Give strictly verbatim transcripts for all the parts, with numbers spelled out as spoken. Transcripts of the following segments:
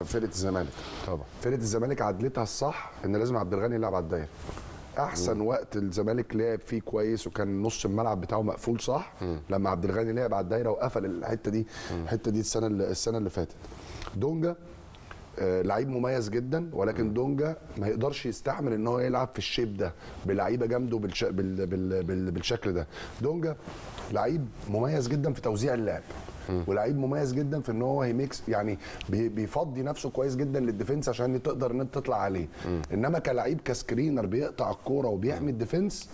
فرقه الزمالك طبعا فرقه الزمالك عدلتها الصح ان لازم عبد الغني يلعب على الدايره. احسن مم. وقت الزمالك لعب فيه كويس وكان نص الملعب بتاعه مقفول صح مم. لما عبد الغني لعب على الدايره وقفل الحته دي الحته دي السنه اللي السنه اللي فاتت. دونجا آه لعيب مميز جدا، ولكن مم. دونجا ما يقدرش يستحمل ان هو يلعب في الشيب ده بلعيبه جامده بالش... بال... بال... بال... بالشكل ده. دونجا لعيب مميز جدا في توزيع اللعب، ولعيب مميز جدا في ان هو هيميكس، يعني بيفضي نفسه كويس جدا للديفنس عشان تقدر ان انت تطلع عليه. م. انما كلاعب كسكرينر بيقطع الكوره وبيحمي الديفنس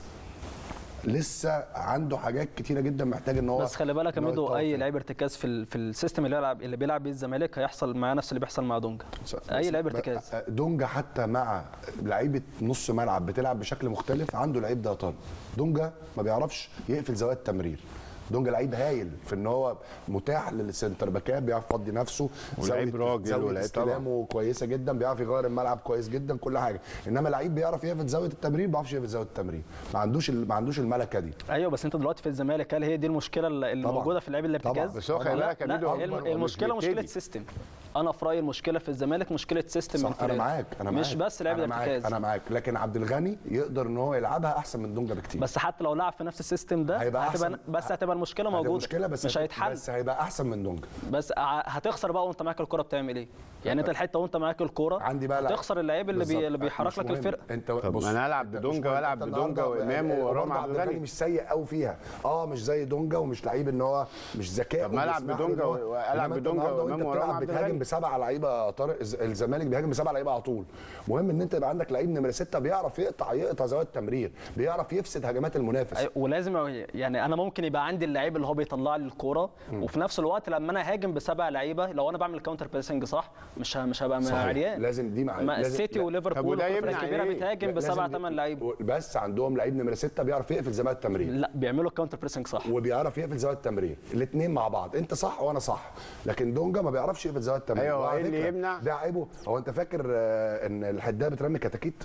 لسه عنده حاجات كتيره جدا محتاج ان هو. بس خلي بالك يا ميدو، اي لعيب ارتكاز في ال... في السيستم اللي بيلعب اللي بيلعب بيه الزمالك هيحصل معاه نفس اللي بيحصل مع دونجا. اي لعيب ارتكاز. دونجا حتى مع لعيبه نص ملعب بتلعب بشكل مختلف عنده لعيب ده طالب. دونجا ما بيعرفش يقفل زوايا التمرير. دونجا لعيب هايل في ان هو متاح للسنتر باكات، بيعرف يفضي نفسه، ولعيب راجل، ولعيب استلامه كويسه جدا، بيعرف يغير الملعب كويس جدا كل حاجه. انما لعيب بيعرف يقفل زاويه التمرير ما بيعرفش يقفل زاويه التمرير، ما عندوش ما عندوش الملكه دي. ايوه بس انت دلوقتي في الزمالك هل هي دي المشكله اللي طبعا. موجوده في اللعيب الارتكاز؟ بس هو خلي بالك يا ميدو المشكله مشكله سيستم. انا في رايي المشكله في الزمالك مشكله سيستم من انا معاك انا معاك مش بس لعيب الارتكاز. انا معاك، لكن عبد الغني يقدر ان هو يلعبها احسن من دونجا بكتير. بس حتى لو لعب في نفس السيستم ده هتبقى بس هتبقى المشكله موجوده، مشكلة بس مش هيتحل، بس هيبقى احسن من دونجا. بس هتخسر بقى وانت معاك الكوره بتعمل ايه؟ يعني انت الحته وانت معاك الكوره عندي بقى تخسر اللعيب اللي بي... اللي بيحرك لك الفرقه. انت بص انا العب بدونجا والعب بدونجا وامام ورام عبد الغني مش سيء قوي فيها، اه مش زي دونجا ومش لعيب ان هو مش ذكاء. طب ما العب بدونجا والعب بدونجا وامام ورام عبد الغني. بتهاجم بسبعه لعيبه طارق، الزمالك بيهاجم بسبعه لعيبه على طول. مهم ان انت يبقى عندك لعيب نمره سته بيعرف يقطع يقطع زوايا التمرير، بيعرف يفسد هجمات المنافس. ولازم يعني انا ممكن يبقى عندي اللعيب اللي هو بيطلع لي الكوره، وفي نفس الوقت لما انا هاجم بسبع لعيبه لو انا بعمل كاونتر بريسنج صح مش مش هبقى عريان. لازم دي مع السيتي وليفربول والفرق الكبيره بتهاجم بسبع ثمان لعيبه، بس عندهم لعيب نمره سته بيعرف يقفل زوايا التمرير. لا بيعملوا كاونتر بريسنج صح وبيعرف يقفل زوايا التمرير، الاثنين مع بعض، انت صح وانا صح، لكن دونجا ما بيعرفش يقفل زوايا التمرير. ايوه ايه اللي يمنع ده عيبه. هو انت فاكر ان الحدايه بترمي كتاكيت؟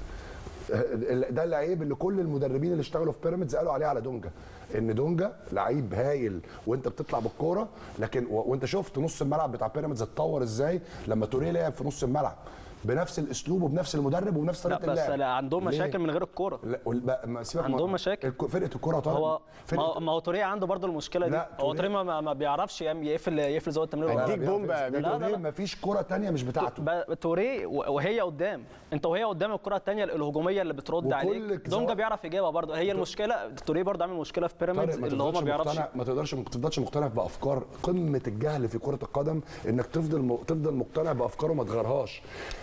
ده العيب اللي كل المدربين اللي اشتغلوا في بيراميدز قالوا عليه على دونجا، ان دونجا لعيب هايل وانت بتطلع بالكوره، لكن وانت شفت نص الملعب بتاع بيراميدز اتطور ازاي لما توريه لعب في نص الملعب بنفس الاسلوب وبنفس المدرب وبنفس طريقه اللعب. لا بس لا عندهم مشاكل من غير الكوره. لا سيبك، عندهم مشاكل فرقه الكوره طبعا. هو ما هو توريه عنده برضو المشكله دي. هو توريه ما, ما بيعرفش يقفل يقفل زاويه التمرير. اديك بومبا. توريه ما فيش كوره ثانيه مش بتاعته. توريه وهي قدام، انت وهي قدام الكوره الثانيه الهجوميه اللي بترد عليك دونجا بيعرف يجيبها برضو. هي المشكله توريه برضو عامل مشكله في بيراميدز اللي هو ما بيعرفش. ما تقدرش ما تفضلش مقتنع بافكار قمه الجهل في كره القدم، انك تفضل تفضل مقتنع بافكاره وما تغيرهاش.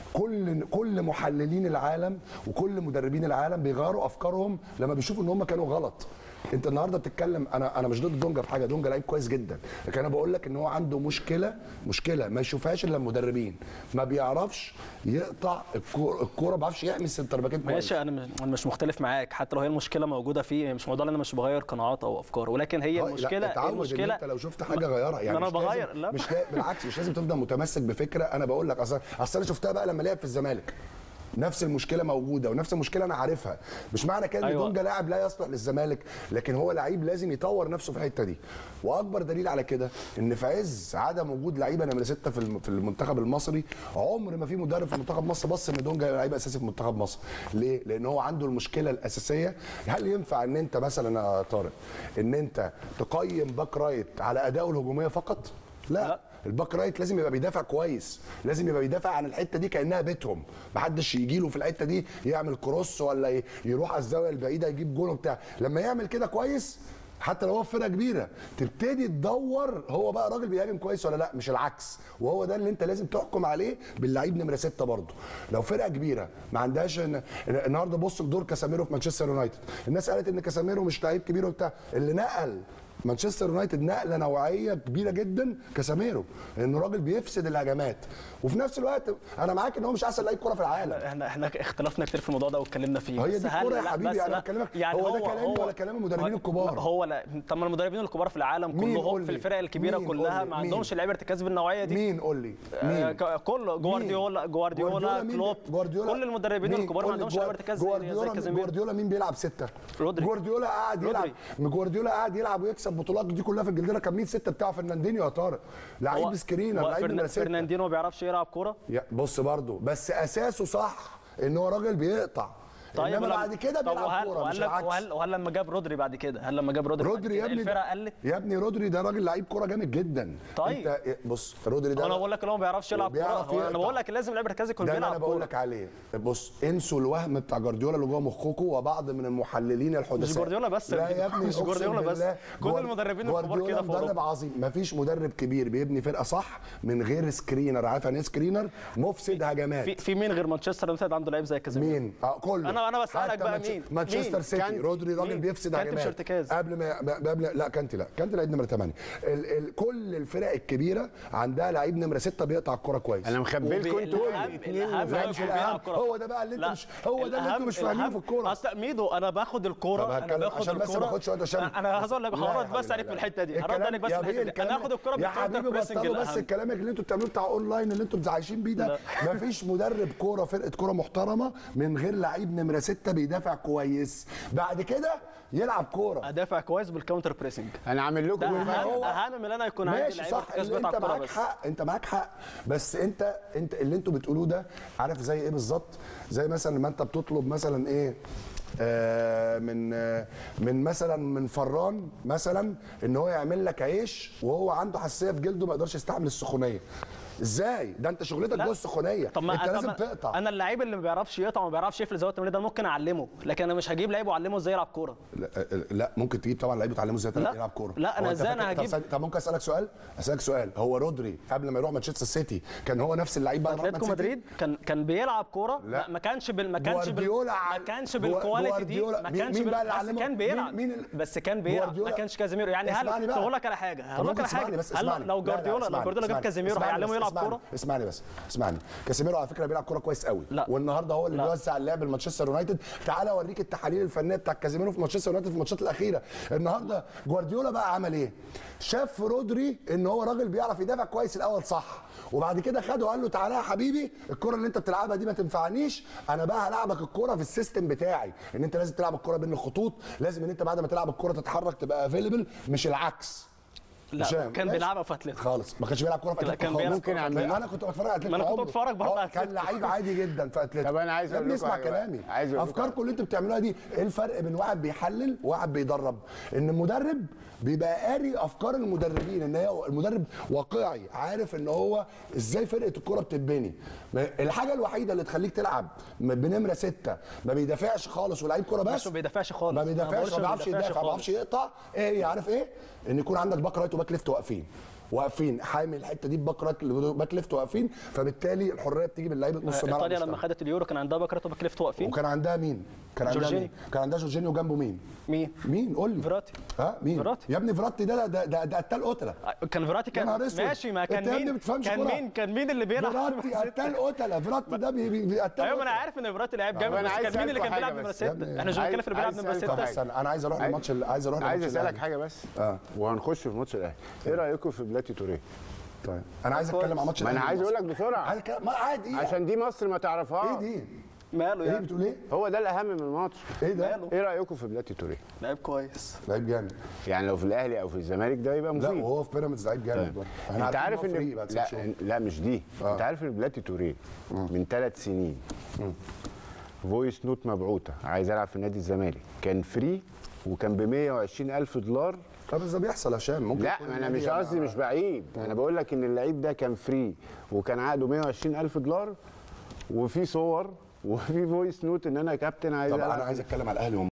كل كل محللين العالم وكل مدربين العالم بيغيروا افكارهم لما بيشوفوا ان هم كانوا غلط. انت النهارده بتتكلم، انا انا مش ضد دونجا في حاجه، دونجا لعيب كويس جدا، لكن انا بقول لك ان هو عنده مشكله مشكله ما يشوفهاش الا المدربين، ما بيعرفش يقطع الكوره، الكوره ما بيعرفش يحمي السنتر باكات كويس. ماشي انا مش مختلف معاك، حتى لو هي المشكله موجوده فيه، مش موضوع ان انا مش بغير قناعات او افكار، ولكن هي المشكله لا المشكله انت لو شفت حاجه غيرها. يعني انا بغير لا مش بالعكس، مش لازم تفضل متمسك بفكره. انا بقول لك اصل اصل انا شفتها بقى لما لعب في الزمالك، نفس المشكله موجوده ونفس المشكله انا عارفها. مش معنى كده ان أيوة. دونجا لاعب لا يصلح للزمالك، لكن هو لعيب لازم يطور نفسه في الحته دي. واكبر دليل على كده ان في عز عدم وجود لعيبه نمره سته في المنتخب المصري، عمر ما في مدرب في منتخب مصر بص ان دونجا لعيب اساسي في منتخب مصر. ليه؟ لان هو عنده المشكله الاساسيه. هل ينفع ان انت مثلا يا طارق ان انت تقيم باك رايت على ادائه الهجوميه فقط؟ لا, لا. الباك رايت لازم يبقى بيدافع كويس، لازم يبقى بيدافع عن الحته دي كانها بيتهم، محدش يجي له في الحته دي يعمل كروس ولا يروح على الزاويه البعيده يجيب جول وبتاع. لما يعمل كده كويس حتى لو هو في فرقه كبيره تبتدي تدور هو بقى راجل بيهاجم كويس ولا لا، مش العكس. وهو ده اللي انت لازم تحكم عليه باللعيب نمره سته برضه. لو فرقه كبيره ما عندهاش النهارده، بص لدور كاساميرو في مانشستر يونايتد، الناس قالت ان كاساميرو مش لعيب كبير وبتاع، اللي نقل مانشستر يونايتد نقله نوعيه كبيره جدا كاساميرو، لانه راجل بيفسد الهجمات، وفي نفس الوقت انا معاك ان هو مش احسن لعيب كوره في العالم. احنا احنا اختلفنا كتير في الموضوع ده واتكلمنا فيه. هي دي الكوره يا حبيبي، انا بكلمك يعني هو ده كلامي ولا كلام المدربين الكبار؟ هو لا، طب ما المدربين الكبار في العالم كلهم في الفرق الكبيره كلها ما عندهمش لعيبه ارتكاز بالنوعيه دي. مين قول لي؟ مين؟ كله جوارديولا جوارديولا كلوب، كل المدربين الكبار ما عندهمش لعيبه ارتكاز. جوارديولا جوارديولا مين بيلعب سته؟ جوارديولا قاعد يلعب جوارديولا قاعد يلعب ويكسب عشر بطولات دي كلها في انجلترا، كان مين ستة بتاعه؟ فرناندينيو يا طارق، لعيب سكرينر، لعيب نمرة ستة. فرناندينو ما بيعرفش يلعب كوره. بص برضه بس اساسه صح ان هو راجل بيقطع. طيب انما بعد كده بيلعب كوره مش العكس. وهل وهل لما جاب رودري بعد كده هل لما جاب رودري رودري يا ابني الفرقه قلت يا ابني رودري ده راجل لعيب كوره جامد جدا. طيب انت بص رودري ده انا بقول لك ان هو ما بيعرفش يلعب كوره، انا بقول لك لازم لعيب مركزي يكون بيلعب كوره. ده انا بقول لك عليه. بص انسوا الوهم بتاع جوارديولا اللي جوه مخكم وبعض من المحللين الحدثاء. مش جوارديولا بس لا يا ابني مش جوارديولا بس، كل المدربين الكبار كده. مدرب عظيم، مفيش مدرب كبير بيبني فرقه صح من غير سكرينر. عارف يعني ايه سكرينر؟ مفسد هجمات. في في مين غير مانشستر يونايتد عنده لعيب زي كازيميرو؟ مين؟ اه كله. انا انا بسالك بقى مين؟ مانشستر سيتي رودري راجل بيفسد هجمات قبل ما قبل لا كانتي لا كانتي لعيب نمره ثمانية. ال... ال... كل الفرق الكبيره عندها لعيب نمره ستة بيقطع الكوره كويس. انا مخبي لكم انتوا هو ده بقى اللي انتوا مش هو ده اللي انتوا مش فاهمينه في الكوره. اصل ميدو انا باخد الكوره انا باخد عشان بس ما اخدش وقت عشان انا عايز اقول لك هرد بس عليك في الحته دي هرد عليك بس في الحته دي. انا هاخد الكوره يا حبيبي بطلوا بس الكلام اللي انتوا بتعملوه بتاع اونلاين اللي انتوا عايشين بيه ده. مفيش مدرب كوره فرقه كوره محترمه من غير لعيب نمره ستة بيدافع كويس. بعد كده يلعب كوره ادافع كويس بالكاونتر بريسنج. انا عامل لكم اهم اهم من اللي انا يكون عندي لعيب مركز بيلعب كوره. انت معاك حق انت معاك حق بس انت انت اللي انتوا بتقولوه ده عارف زي ايه بالظبط؟ زي مثلا لما انت بتطلب مثلا ايه آه من آه من مثلا من فران مثلا ان هو يعمل لك عيش وهو عنده حساسيه في جلده ما يقدرش يستحمل السخونيه. ازاي؟ ده انت شغلتك جوه السخونيه. طب ما انت أنا لازم تقطع. انا اللعيب اللي ما بيعرفش يقطع وما بيعرفش يقفل زاويه التمرير ده ممكن اعلمه، لكن انا مش هجيب لعيب واعلمه ازاي يلعب كوره. لا, لا ممكن تجيب طبعا لعيب وتعلمه ازاي يلعب كوره. لا انا ازاي انا هجيب. طب ممكن اسالك سؤال؟ اسالك سؤال هو رودري قبل ما يروح مانشستر سيتي كان هو نفس اللعيب بقى اتلتيكو مدريد كان كان بيلعب كوره ما كانش بال ما كانش بال ما كانش بالكواليتي دي ما كانش بال كان بيلعب بس كان بيلعب ما كانش كازيميرو. يعني هل هقول لك على حاجه هقول لك على حاجه هل لو جوارديولا لو جوارديولا جاب كازيميرو هيعلمه يلعب كوره؟ اسمعني بس اسمعني كاسيميرو على فكره بيلعب كوره كويس قوي لا. والنهارده هو اللي بيوزع اللعب لمانشستر يونايتد. تعالى اوريك التحاليل الفنيه بتاع كاسيميرو في مانشستر يونايتد في الماتشات الاخيره. النهارده جوارديولا بقى عمل ايه؟ شاف في رودري ان هو راجل بيعرف يدافع كويس الاول صح وبعد كده خده وقال له تعالى يا حبيبي الكوره اللي انت بتلعبها دي ما تنفعنيش انا بقى هلعبك الكوره في السيستم بتاعي ان انت لازم تلعب الكوره بين الخطوط لازم ان انت بعد ما تلعب الكوره تتحرك تبقى افيلبل مش العكس. لا كان بيلعبها في اتلتيكو خالص ما كانش بيلعب كوره في اتلتيكو خالص. ممكن اعمل انا كنت بتفرج على اتلتيكو انا كنت بتفرج برضه كان لعيب عادي جدا في اتلتيكو. طب انا عايز اقول لكم اسمع كلامي افكاركم اللي انتوا بتعملوها دي ايه الفرق بين واحد بيحلل وواحد بيدرب؟ ان المدرب بيبقى قاري افكار المدربين ان هي المدرب واقعي عارف ان هو ازاي فرقه الكوره بتتبني. الحاجه الوحيده اللي تخليك تلعب بنمره ستة ما بيدافعش خالص ولاعيب كوره بس ما بيدافعش خالص ما بيدافعش ما بيعرفش يدافع ما بيعرفش يقطع ايه عارف ايه؟ ان يكون عندك باك رايت وباك ليفت واقفين واقفين حامل الحته دي بباك رايت باك ليفت واقفين فبالتالي الحريه بتيجي من لعيبه نص الملعب. ايطاليا لما خدت اليورو كان عندها باك رايت وباك ليفت واقفين وكان عندها مين؟ كان عندها جورجينيو. مين؟ كان عندها جورجينيو وجنبه مين؟ مين؟ مين؟ قول لي. فيراتي. ها مين؟ فيراتي. يا ابني فيراتي ده ده ده, ده قتال قتله. كان فيراتي كان ماشي ما كان مين؟ كان مين كان مين اللي بيلعب؟ فيراتي قتال قتله فيراتي ده بيقتل. ايوه ما انا عارف ان فيراتي لعيب جامد بس كان مين اللي كان بيلعب نمره ستة؟ احنا مش بنتكلم في اللي بيلعب نمره ستة. انا عايز اروح الماتش عايز اروح عايز اسالك حاجه بس اه وهنخش في ماتش الاهلي. ايه رايكم في بلاتي توريه؟ طيب انا عايز اتكلم عن ماتش ما انا عايز اقول لك بسرعه ما عادي عشان دي مصر ما تعرفهاش. ايه دي؟ ماله يعني؟ ايه بتقول ايه؟ هو ده الاهم من الماتش. ايه ده؟ ايه رايكم في بلاتي توريه؟ لعيب كويس لعيب جامد يعني لو في الاهلي او في الزمالك ده يبقى مفيد. لا وهو في بيراميدز لعيب جامد برضه. انت عارف ان لا, لا مش دي آه. انت عارف ان بلاتي توريه من ثلاث سنين م. فويس نوت مبعوثه عايز العب في نادي الزمالك كان فري وكان ب مية وعشرين ألف دولار. طب ده بيحصل يا هشام ممكن لا انا مش قصدي مش بعيب انا بقول لك ان اللعيب ده كان فري وكان عقده مية وعشرين ألف دولار وفي صور وفي فويس نوت ان انا كابتن عايز. طب انا عايز اتكلم على الاهلي